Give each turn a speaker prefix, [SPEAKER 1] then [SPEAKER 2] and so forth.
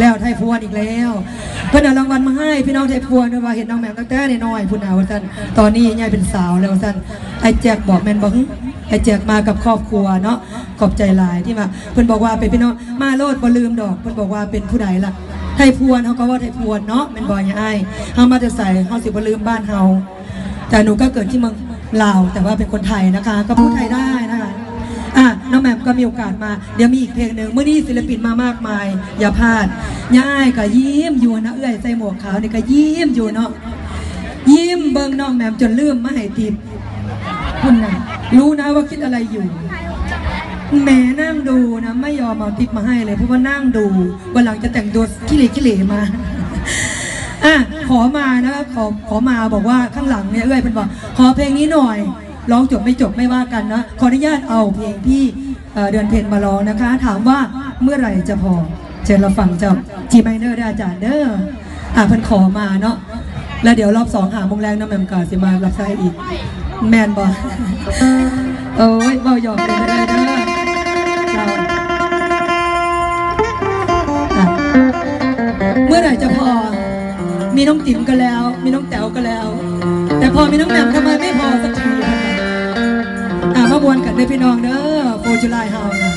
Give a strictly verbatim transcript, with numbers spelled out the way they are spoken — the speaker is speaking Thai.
[SPEAKER 1] แล้วไทยพวนอีกแล้วเพื่อนเอารางวัลมาให้พี่น้องไทยพวนด้วยว่าเห็นน้องแหม่มตั้งแต่น้อยๆพุ่นเอาท่านตอนนี้ยายเป็นสาวแล้วท่านไอ้แจกบอกแมนบอกไอ้แจกมากับครอบครัวเนาะขอบใจหลายที่มาเพื่อนบอกว่าเป็นพี่น้องมาโลดบ่ลืมดอกเพื่อนบอกว่าเป็นผู้ใดล่ะไทยพวนเขาก็ว่าไทยพวนเนาะเป็นบอยไอ้เขามาจะใส่เขาสิบ่ลืมบ้านเฮาแต่หนูก็เกิดที่เมืองลาวแต่ว่าเป็นคนไทยนะคะก็พูดไทยได้นะคะอ่ะน้องแหม่มก็มีโอกาสมาเดี๋ยวมีอีกเพลงหนึ่งเมื่อนี้ศิลปินมามากมายอย่าพลาดย่ายก็ยิ้มอยู่นะเอื้อยใส่หมวกขาวนี่ก็ยิ้มอยู่เนาะยิ้มเบิ้งน้องแหม่มจนลืมมาให้ติดคุณนะรู้นะว่าคิดอะไรอยู่แม่นั่งดูนะไม่ยอมเอาติปมาให้เลยเพราะว่านั่งดูวันหลังจะแต่งตัวขี้เหร่ขี้เหร่มาอ่ะขอมานะขอขอมาบอกว่าข้างหลังเนี่ยเอ้ยเป็นบอกขอเพลงนี้หน่อยร้องจบไม่จบไม่ว่ากันนะขออนุญาตเอาเพลงที่เดือนเพ็ญมาร้องนะคะถามว่าเมื่อไหร่จะพอเชิญเราฟังเจ้าจีไมเนอร์ได้อาจารย์เด้ออ่ะเพิ่นขอมาเนาะแล้วเดี๋ยวรอบสองหาโมงแรงน้ำแมมกาสิมารับใช้อีกแมนบอเอ้ยเบาหยอกเลยไม่ได้เด้อเมื่อไหร่จะพอมีน้องติ๋มกันแล้วมีน้องแต๋วกันแล้วแต่พอมีน้องแหม่มทำไมไม่พอสักทีอ่ะมาบวนกันด้วยพี่น้องเด้อโฟร์จูไลเฮาส์